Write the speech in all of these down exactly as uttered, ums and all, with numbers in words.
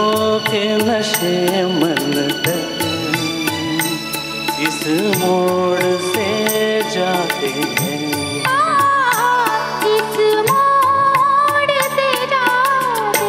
के नशे मन तक इस मोड़ से जाते हैं। इस मोड़ से जाते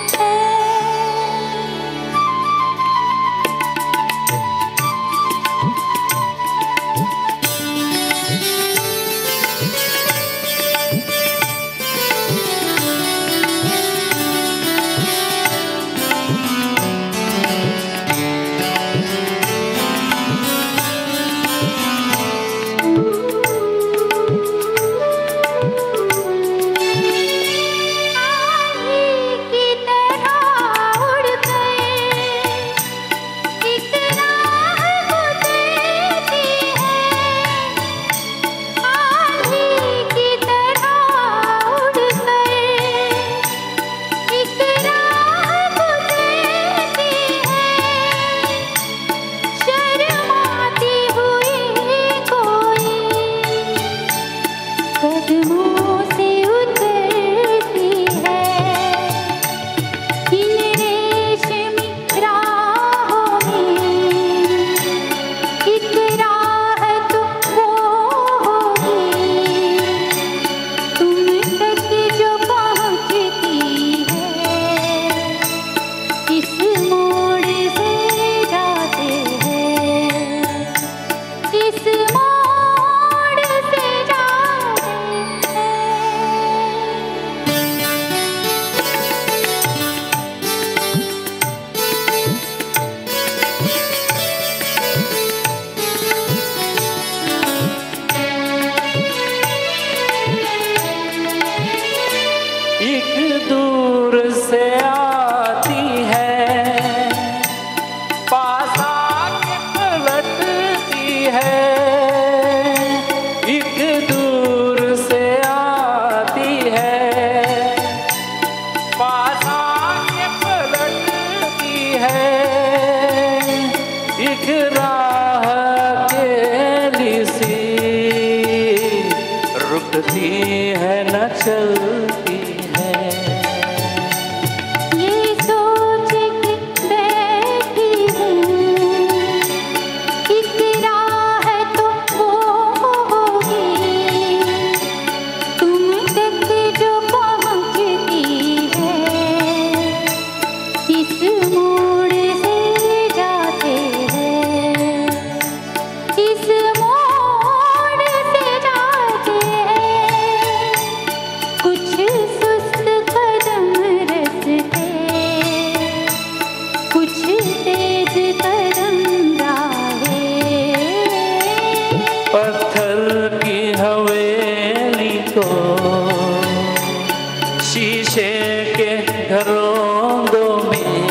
एक दूर से आती है, पास आके पलटती है। एक दूर से आती है, पास आके पलटती है। एक राह अकेली सी रुकती है न चलती है। ये सोच के बैठी हूँ, एक राह तो वो होगी तुम तक जो पहुँचती है। इस मोड़ से जाते हैं, इस मोड़ से जाते हैं। कुछ सुस्त कदम रखते, कुछ तेज कदम राहें। पत्थर की हवेली को शीशे के घरों में,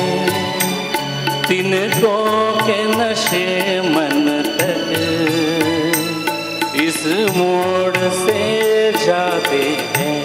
तिनकों के नशे मन तक इस मोड़ से जाते हैं।